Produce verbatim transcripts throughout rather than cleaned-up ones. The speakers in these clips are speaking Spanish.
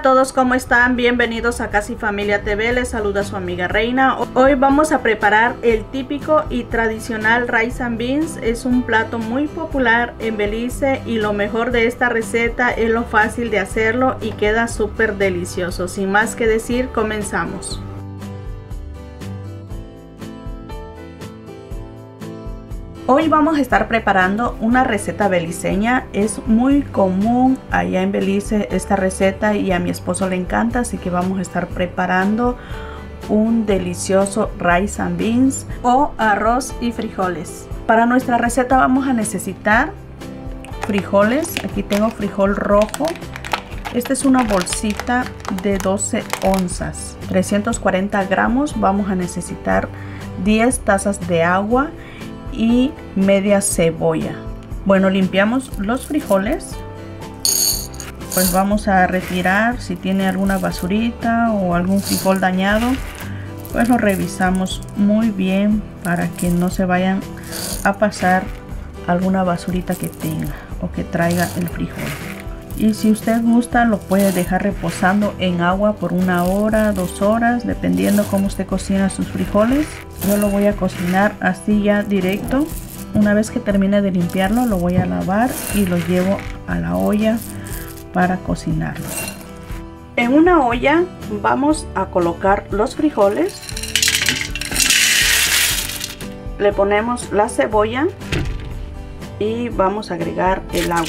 Hola a todos, ¿cómo están? Bienvenidos a Casi Familia T V, les saluda su amiga Reina. Hoy vamos a preparar el típico y tradicional rice and beans. Es un plato muy popular en Belice y lo mejor de esta receta es lo fácil de hacerlo y queda súper delicioso. Sin más que decir, comenzamos. Hoy vamos a estar preparando una receta beliceña. Es muy común allá en Belice esta receta y a mi esposo le encanta, así que vamos a estar preparando un delicioso rice and beans o arroz y frijoles. Para nuestra receta vamos a necesitar frijoles. Aquí tengo frijol rojo. Esta es una bolsita de doce onzas, trescientos cuarenta gramos. Vamos a necesitar diez tazas de agua y media cebolla. Bueno, limpiamos los frijoles, pues vamos a retirar si tiene alguna basurita o algún frijol dañado, pues lo revisamos muy bien para que no se vayan a pasar alguna basurita que tenga o que traiga el frijol. Y si usted gusta, lo puede dejar reposando en agua por una hora, dos horas, dependiendo cómo usted cocina sus frijoles. Yo lo voy a cocinar así ya directo. Una vez que termine de limpiarlo, lo voy a lavar y lo llevo a la olla para cocinarlo. En una olla vamos a colocar los frijoles. Le ponemos la cebolla y vamos a agregar el agua.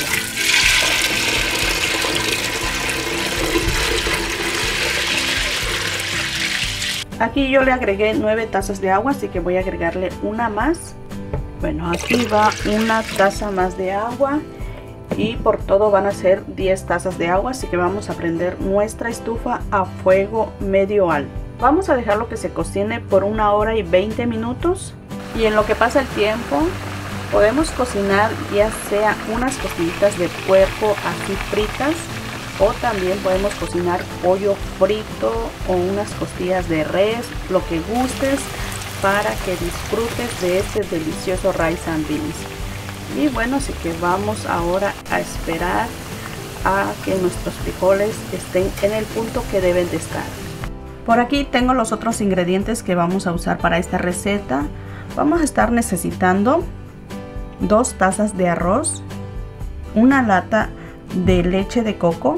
Aquí yo le agregué nueve tazas de agua, así que voy a agregarle una más. Bueno, aquí va una taza más de agua y por todo van a ser diez tazas de agua, así que vamos a prender nuestra estufa a fuego medio alto. Vamos a dejarlo que se cocine por una hora y veinte minutos, y en lo que pasa el tiempo podemos cocinar ya sea unas costillitas de puerco así fritas, o también podemos cocinar pollo frito o unas costillas de res, lo que gustes, para que disfrutes de este delicioso rice and beans. Y bueno, así que vamos ahora a esperar a que nuestros frijoles estén en el punto que deben de estar. Por aquí tengo los otros ingredientes que vamos a usar para esta receta. Vamos a estar necesitando dos tazas de arroz, una lata de leche de coco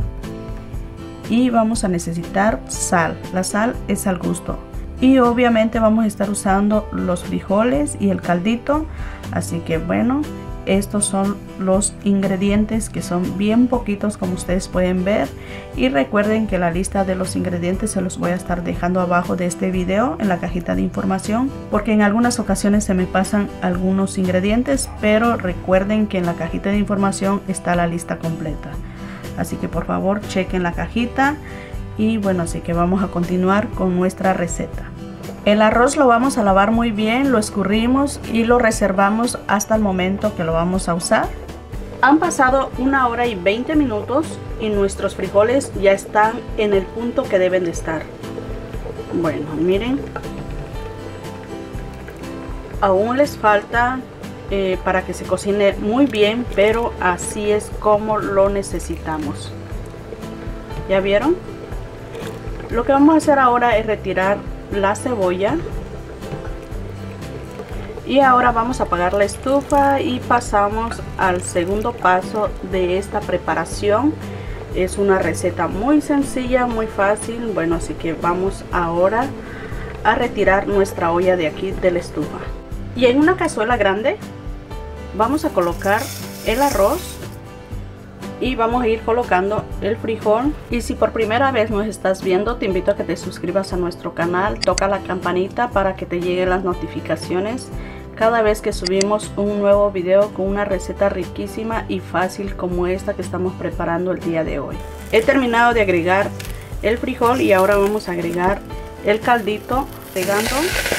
y vamos a necesitar sal. La sal es al gusto, y obviamente vamos a estar usando los frijoles y el caldito, así que bueno, estos son los ingredientes, que son bien poquitos como ustedes pueden ver. Y recuerden que la lista de los ingredientes se los voy a estar dejando abajo de este video en la cajita de información, porque en algunas ocasiones se me pasan algunos ingredientes, pero recuerden que en la cajita de información está la lista completa, así que por favor chequen la cajita. Y bueno, así que vamos a continuar con nuestra receta. El arroz lo vamos a lavar muy bien, lo escurrimos y lo reservamos hasta el momento que lo vamos a usar. Han pasado una hora y veinte minutos y nuestros frijoles ya están en el punto que deben de estar. Bueno, miren, aún les falta eh, para que se cocine muy bien, pero así es como lo necesitamos. ¿Ya vieron? Lo que vamos a hacer ahora es retirar la cebolla, y ahora vamos a apagar la estufa y pasamos al segundo paso de esta preparación. Es una receta muy sencilla, muy fácil. Bueno, así que vamos ahora a retirar nuestra olla de aquí de la estufa, y en una cazuela grande vamos a colocar el arroz y vamos a ir colocando el frijol. Y si por primera vez nos estás viendo, te invito a que te suscribas a nuestro canal, toca la campanita para que te lleguen las notificaciones cada vez que subimos un nuevo video con una receta riquísima y fácil como esta que estamos preparando el día de hoy. He terminado de agregar el frijol y ahora vamos a agregar el caldito, pegando.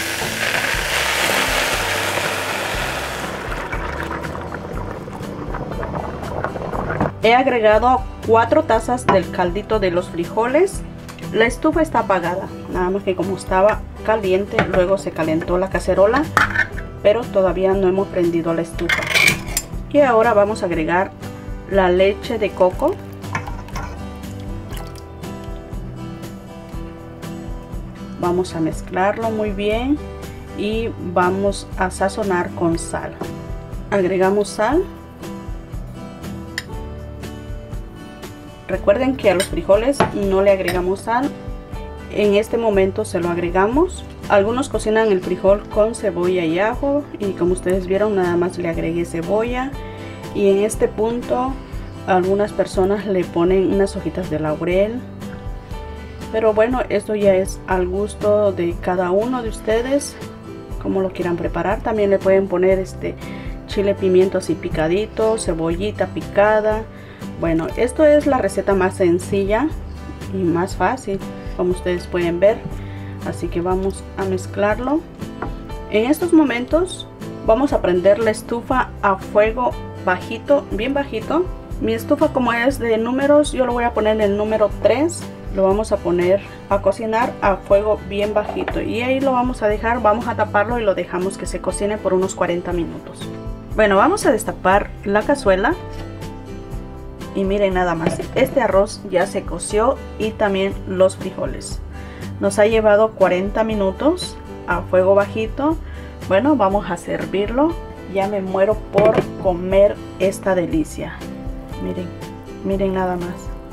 He agregado cuatro tazas del caldito de los frijoles. La estufa está apagada, nada más que como estaba caliente, luego se calentó la cacerola, pero todavía no hemos prendido la estufa. Y ahora vamos a agregar la leche de coco. Vamos a mezclarlo muy bien y vamos a sazonar con sal. Agregamos sal. Recuerden que a los frijoles no le agregamos sal. En este momento se lo agregamos. Algunos cocinan el frijol con cebolla y ajo, y como ustedes vieron, nada más le agregué cebolla. Y en este punto algunas personas le ponen unas hojitas de laurel, pero bueno, esto ya es al gusto de cada uno de ustedes, como lo quieran preparar. También le pueden poner este chile pimiento así picadito, cebollita picada. Bueno, esto es la receta más sencilla y más fácil, como ustedes pueden ver. Así que vamos a mezclarlo. En estos momentos vamos a prender la estufa a fuego bajito, bien bajito. Mi estufa, como es de números, yo lo voy a poner en el número tres. Lo vamos a poner a cocinar a fuego bien bajito, y ahí lo vamos a dejar. Vamos a taparlo y lo dejamos que se cocine por unos cuarenta minutos. Bueno, vamos a destapar la cazuela y miren nada más, este arroz ya se coció y también los frijoles. Nos ha llevado cuarenta minutos a fuego bajito. Bueno, vamos a servirlo. Ya me muero por comer esta delicia. Miren, miren nada más.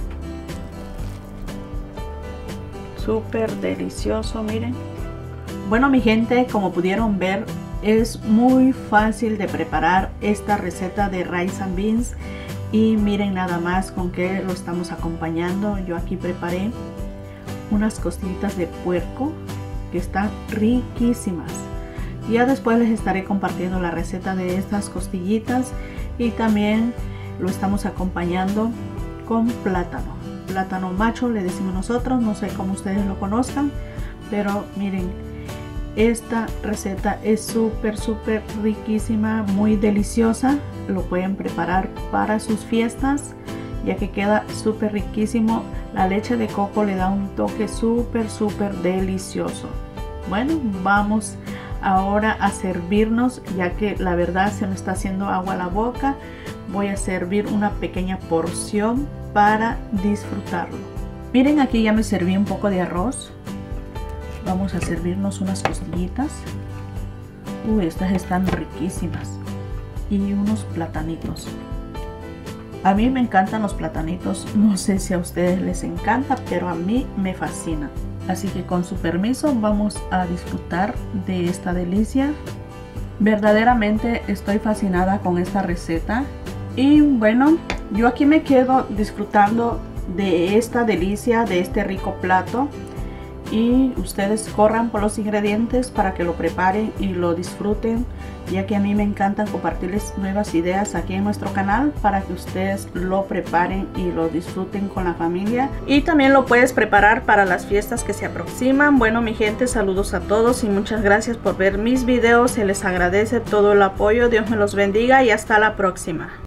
Súper delicioso, miren. Bueno, mi gente, como pudieron ver, es muy fácil de preparar esta receta de rice and beans. Y miren nada más con qué lo estamos acompañando. Yo aquí preparé unas costillitas de puerco que están riquísimas. Ya después les estaré compartiendo la receta de estas costillitas, y también lo estamos acompañando con plátano. Plátano macho le decimos nosotros, no sé cómo ustedes lo conozcan, pero miren, esta receta es súper súper riquísima, muy deliciosa. Lo pueden preparar para sus fiestas, ya que queda súper riquísimo. La leche de coco le da un toque súper súper delicioso. Bueno, vamos ahora a servirnos, ya que la verdad se me está haciendo agua a la boca. Voy a servir una pequeña porción para disfrutarlo. Miren, aquí ya me serví un poco de arroz. Vamos a servirnos unas costillitas. Uy, estas están riquísimas. Y unos platanitos. A mí me encantan los platanitos. No sé si a ustedes les encanta, pero a mí me fascina. Así que con su permiso vamos a disfrutar de esta delicia. Verdaderamente estoy fascinada con esta receta. Y bueno, yo aquí me quedo disfrutando de esta delicia, de este rico plato. Y ustedes corran por los ingredientes para que lo preparen y lo disfruten, ya que a mí me encanta compartirles nuevas ideas aquí en nuestro canal para que ustedes lo preparen y lo disfruten con la familia. Y también lo puedes preparar para las fiestas que se aproximan. Bueno, mi gente, saludos a todos y muchas gracias por ver mis videos. Se les agradece todo el apoyo. Dios me los bendiga y hasta la próxima.